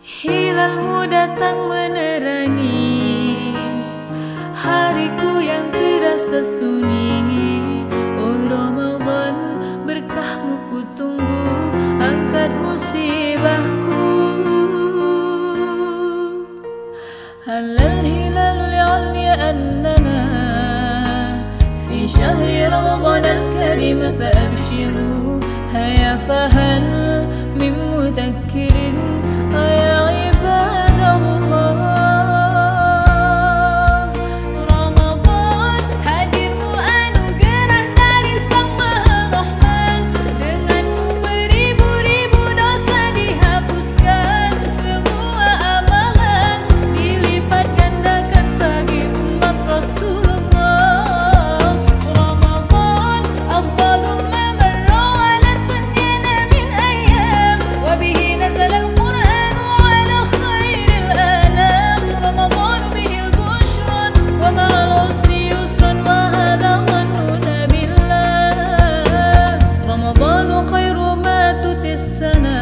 Hilalmu datang menerangi hariku yang terasa sunyi. Oh Ramadan, berkahmu ku tunggu, angkat musibahku. Halal hilalul li'alli annana fi syahri Ramadan al-karim fa'abshiru. Haya fahal min mudakkirin ya ibadallah. Ramadan hadirmu anugerah dari Sang Maha Rahman. Denganmu beribu-ribu dosa dihapuskan, semua amalan dilipat gandakan bagi umat Rasulullah. Ramadan afdalu ma marra ala dunyana min ayyam, wa bihi nazala al-Qur'an ala khairil anam. Ramadan bihi al-bushra wa ma'al usri yusran, wa hadha dhanuna billah. Ramadan khairu ma tutis sana,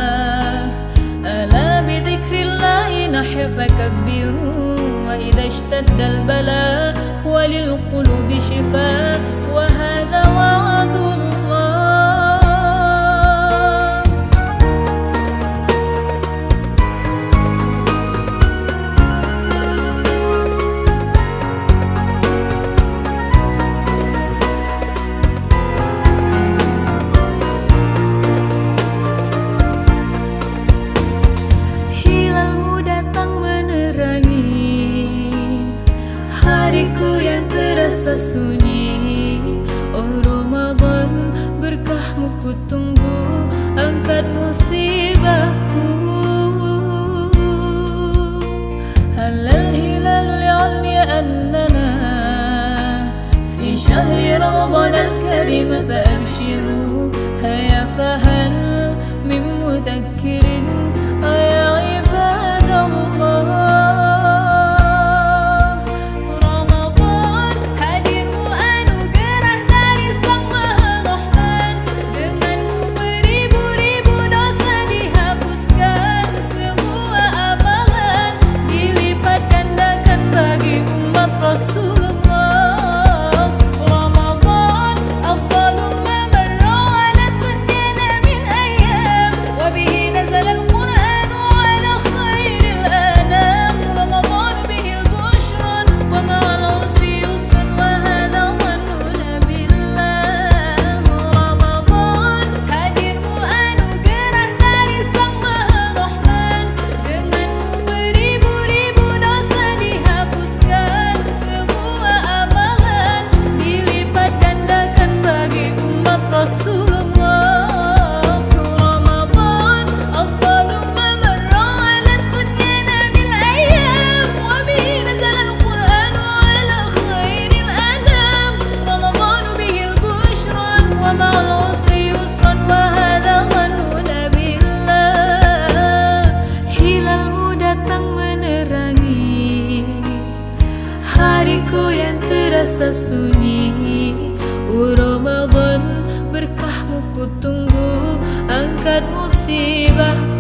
ala bi dhikrillahi nahya fakabbiru. Wa idha ishtadda al-bala wa lil qulubi shifa, wa hadha wa'dullah. Hilalmu datang menerangi hariku yang terasa sunyi. Oh Ramadan, berkahmu ku tunggu, angkat musibahku. Halal hilalul li'alli annana fi syahri Ramadan al-karim fa'abshiru. Haya fahal min mudakkirin ya ibadallah. Ramadan hadirmu anugerah dari Sang Maha Rahman. Denganmu beribu-ribu dosa dihapuskan, semua amalan dilipat gandakan bagi umat Rasulullah. Ramadan afdalu ma marra ala dunyana min ayyam, wa bihi nazala al-Qur'an ala khairil anam. Ramadan bihi al-bushra wa ma'al usri yusran, wa hadha dhanuna billah. Ramadan hadirmu anugerah dari Sang Maha Rahman. Denganmu beribu-ribu dosa dihapuskan, semua amalan dilipat gandakan bagi umat Rasulullah. Ramadan afdalu ma marra ala dunyana min ayyam, wa bihi nazala al-Qur'an ala khairil anam. Ramadan bihi al-bushra wa ma'al usri yusran, wa hadha dhanuna billah. Hilalmu datang menerangi hariku yang terasa sunyi. Oh Ramadan, berkahmu ku tunggu, angkat musibah.